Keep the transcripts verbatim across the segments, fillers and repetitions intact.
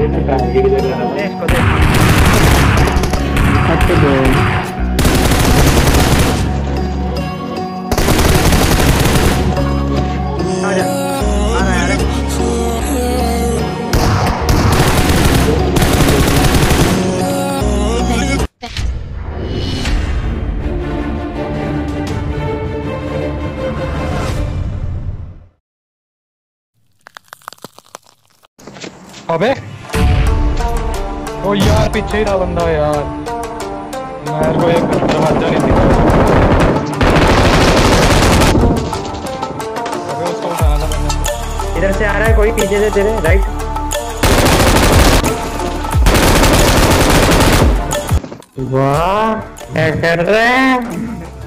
इसको देख हट दो आ जा आ रहा है अबे ओ यार पीछे ही था बंदा यार मेरे को एक दरवाजा नहीं दिखा अबे उसको उठाना था मैंने इधर से आ रहा है कोई पीछे से तेरे राइट वाह क्या कर रहे हैं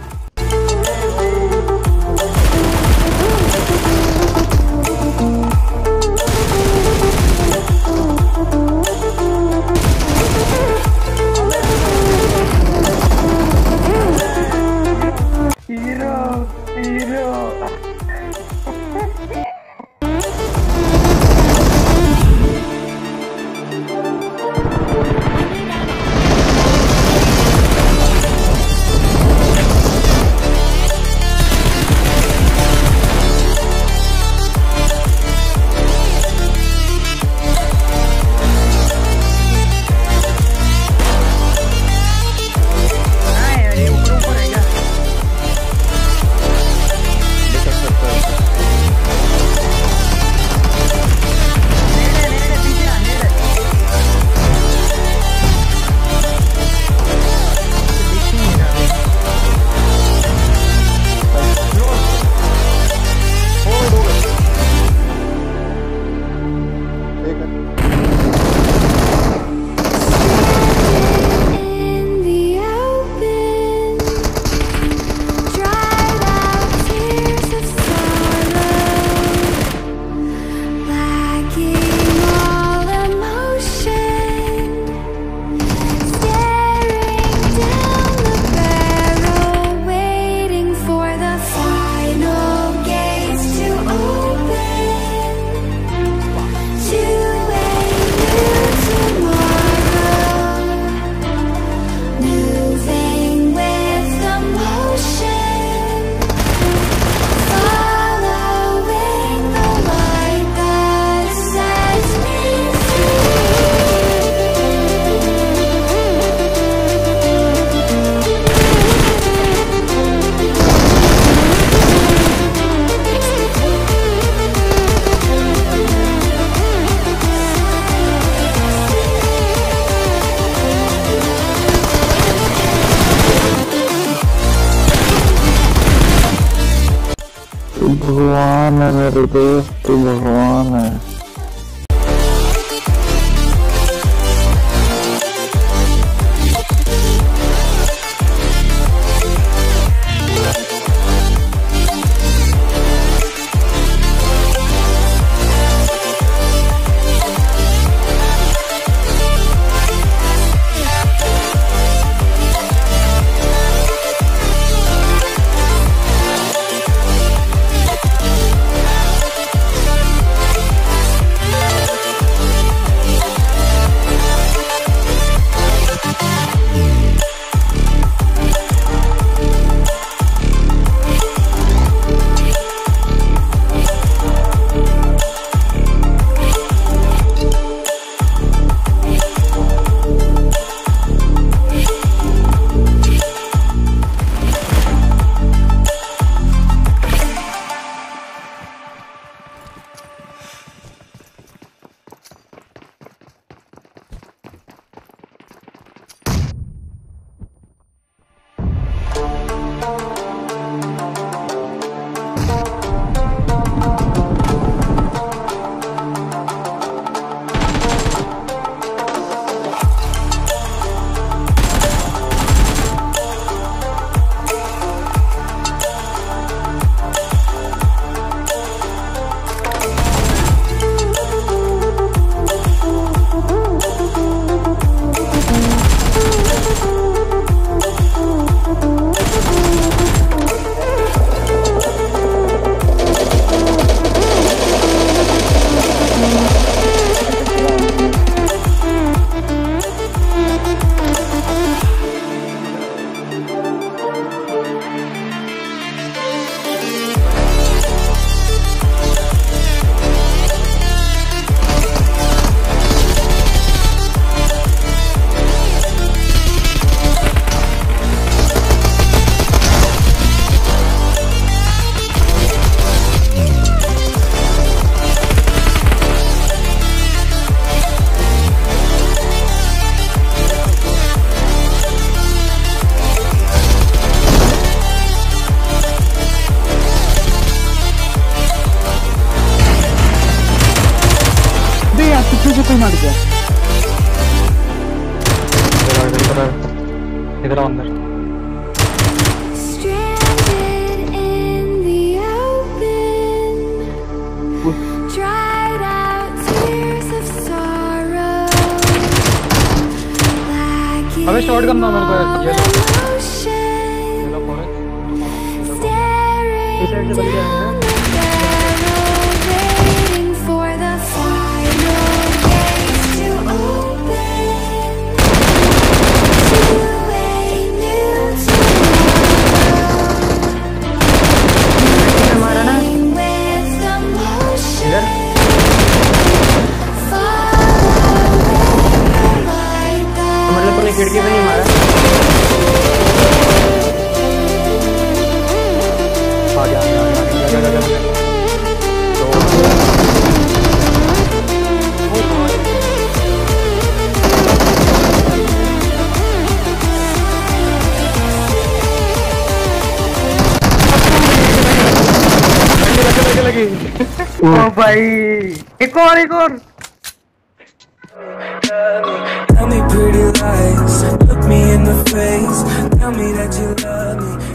भगवान है मेरे दोस्त भगवान है कोई मर गया। इधर इधर इधर अंदर अबे शॉट करना मेरे को ये लो मेरा फोन इस साइड से बच गया है हमारा ना इधर मतलब तूने खिड़की पे नहीं मारा। आ गया आ गया आ गया आ गया लगी लगी ओ भाई एक और एक और Tell me pretty lies, look me in the face, tell me that you love me.